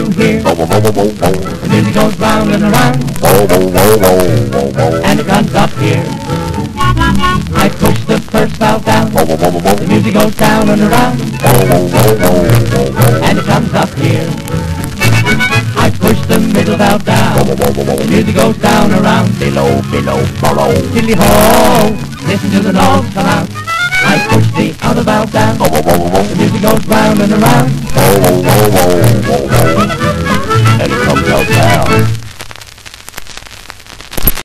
you hear? The music goes round and around, and it comes up here. I push the first valve down, the music goes down and around, and it comes up here. I push the middle valve down, the music goes down around, below, below, dilly-ho, listen to the notes come out. I push the outer valve down, the music goes round and around,